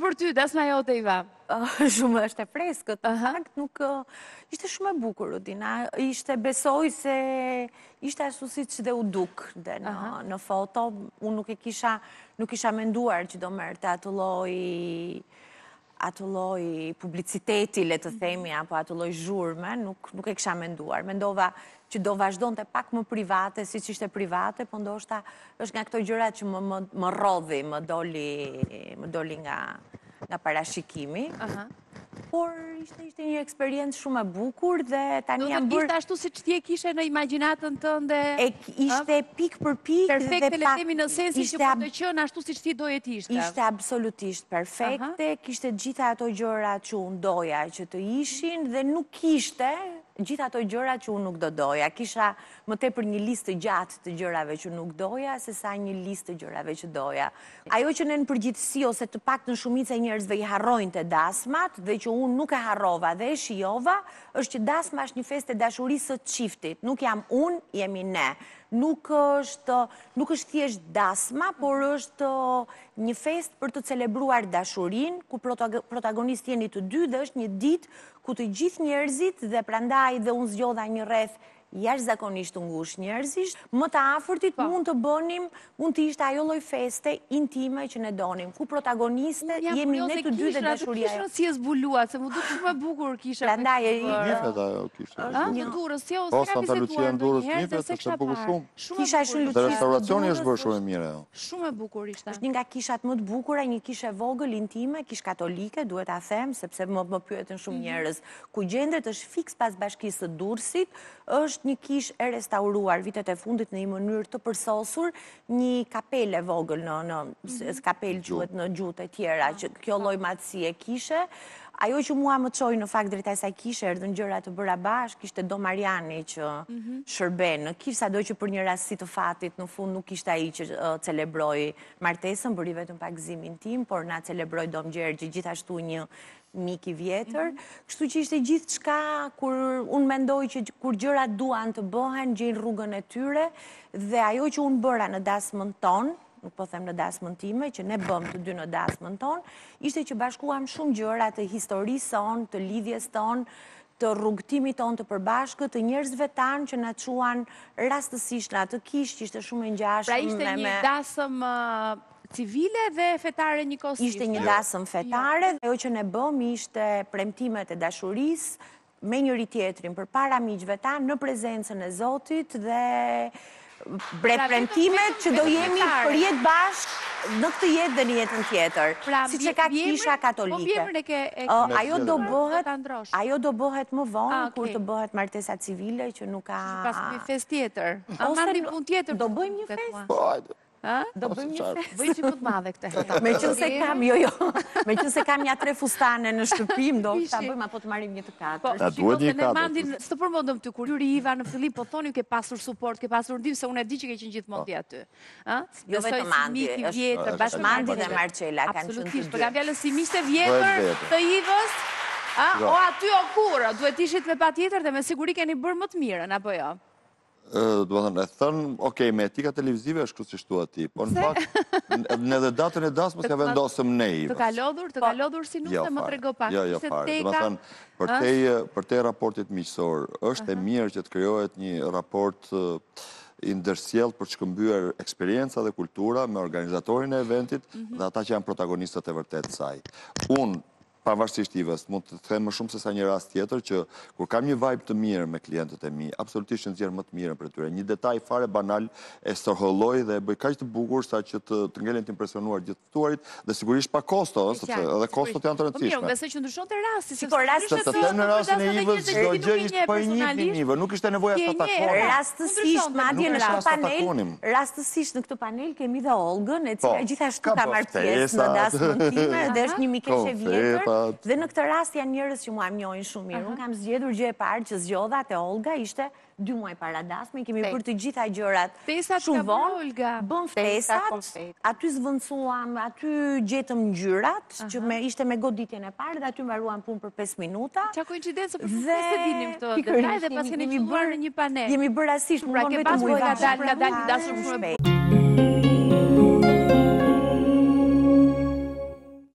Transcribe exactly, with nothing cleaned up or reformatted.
për ty, dasma jote Iva? Shumë është e freskët, në fakt nuk ishte shumë e bukur rutina, ishte besoj se ishte ashtu si që dhe u duk dhe në foto, unë nuk e kisha, nuk isha menduar që do mërte atë loj atë loj publiciteti, le të themi, apo atë loj zhurme, nuk e kisha menduar. Mendova që do vazhdon të pak më private, si që ishte private, po ndoshta është nga këto gjëra që më rodhi, më doli nga parashikimi. Por ishte një eksperiencë shumë e bukur dhe tani jam bërë... Ishte ashtu si që ti e kishe në imaginatën tënde... Ishte pik për pik... Perfekte, le themi në sensi që po të qënë ashtu si që ti doje t'ishte. Ishte absolutisht perfekte, kishte gjitha ato gjëra që unë doja që të ishin dhe nuk ishte gjitha ato gjëra që unë nuk do doja. Kisha më tepër një listë gjatë të gjërave që nuk doja, se sa një listë të gjërave që doja. Ajo që në në përgjithësi, ose të pak në shumica njerëzve i harrojnë të dasmat, dhe që unë nuk e harrova dhe e shijova, është që dasma është një festë e dashurisë të çiftit. Nuk jam unë, jemi ne. Nuk është thjesht dasma, por është një fest për të celebruar dashurin, ku protagonist jeni të dy dhe është një dit ku të gjithë njerëzit dhe prandaj dhe unë zgjodha një rreth jashtëzakonisht të ngushtë njerëzish, më të afërtit mund të bënim, mund të ishte ajo lloj feste intime që ne donim, ku protagoniste jemi ne të dy dhe dashuria. Kishën si e zbuluat, se mu duk shumë e bukur kisha. Prandaj e një fet ajo kishte. Një durës, jo, Po, s'ka Santa Lucia biseduar në durës një ndonjëherë, fet, se është kisha e bukur parë. shumë. Kisha shumë Dhe lucia. restauracioni është bërë shumë e mirë ajo. Shumë e bukur ishte. Është një nga kishat më të bukura, një kishë e vogël, intime, kishë katolike, duhet ta them, sepse më pyetën shumë njerëz. Ku gjendet është fiks pas bashkisë së Durrësit, është një kishë e restauruar vitet e fundit në një mënyrë të përsosur, një kapele vogël në kapel quhet në gjuhët e tjera, që kjo lloj madhësie kishe. Ajo që mua më çoi në fakt drejt asaj kishe, erdhën gjëra të bëra bashkë, ishte Do Mariani që shërben në kishë, sado që për një rasti të fatit në fund nuk ishte ai që celebroi martesën, bëri vetëm pak gëzimin tim, por na celebroi Dom Gjergji, gjithashtu një mik i vjetër. Kështu që ishte gjithçka, kur unë mendoj që kur gjërat duan të bëhen, gjejnë rrugën e tyre, dhe ajo që unë bëra në dasmën tonë, nuk po them në dasmën time, që ne bëm të dy në dasmën tonë, ishte që bashkuam shumë gjëra të historisë tonë, të lidhjes tonë, të rrugtimit tonë të përbashkët, të njerëzve tanë që na quan rastësisht në atë kishë, që ishte shumë e ngjashme. Pra ishte një dasëm civile dhe fetare njëkohësisht. Ishte një dasëm fetare, ajo që ne bëm ishte premtimet e dashurisë me njëri tjetrin përpara miqve tanë, në prezencën e Zotit dhe bre premtimet që do jemi për jetë bashkë në këtë jetë dhe një jetën tjetër. Si që ka kisha katolike. Ajo do bëhet më vonë, kur të bëhet martesa civile, që nuk ka... Pas një fest tjetër. A marrë një pun tjetër? Do bëjmë një fest? Po, hajde. Do bëjmë një fest? Bëjmë që më të madhe këte. Me që se kam, jo, jo. Me që se kam një tre fustane në shtëpim, do ta bëjmë apo të marim një të katër. Ta duhet një katër. Së të përmondëm të kur Yuri Iva në fillim, po thoni ke pasur suport, ke pasur ndim, se unë e di që ke qenë gjithmonë aty. Jo vetëm Mandi, është Mandi dhe Marcela kanë qenë të dy. Absolutisht, për kam fjallën si miqtë e vjetër të Ivës, o aty o kur, duhet ishit me pa tjetër dhe me siguri keni bërë më të mirën, apo jo? Do të e thënë, okej, me etika televizive është kështë që shtu ati, por në fakt, në dhe datën e dasmës ka vendosëm ne Ivës. Të ka lodhur, të ka lodhur si nuk dhe më trego pak. Jo, jo, fare. Do të thënë, për te raportit miqësor, është e mirë që të krijohet një raport i ndërsjellë për të shkëmbyer eksperienca dhe kultura me organizatorin e eventit dhe ata që janë protagonistët e vërtet saj. Unë, pavarësisht Ivës, mund të them më shumë se sa një rast tjetër që kur kam një vibe të mirë me klientët e mi, absolutisht nxjerr më të mirën për tyre. Një detaj fare banal e stërholloj dhe e bëj kaq të bukur sa që të ngelen të impresionuar gjithë ftuarit dhe sigurisht pa kosto, sepse edhe kostot janë të rëndësishme. Po mirë, besoj që ndryshon te rasti, sepse rasti të them në rastin e Ivës çdo gjë ishte pa një Ivë, nuk ishte nevojë ta takonim. Rastësisht madje në këtë panel, rastësisht në këtë panel kemi dhe Olgën, e cila gjithashtu ka marrë pjesë në dasmën time dhe është një mikesh e vjetër. Dhe në këtë rast janë njerëz që mua më njohin shumë mirë. Unë kam zgjedhur gjë e parë që zgjodha te Olga ishte dy muaj para dasmës, kemi bërë të gjitha gjërat shumë vonë, bën ftesat, aty zvendësuam, aty gjetëm ngjyrat, që ishte me goditjen e parë dhe aty mbaruam punë për pesë minuta. Çfarë koincidencë për shumë se dinim këtë detaj dhe pas keni filluar në një panel. Jemi bërë rastësisht, pra ke pasur nga dalë nga dalë dashur shumë.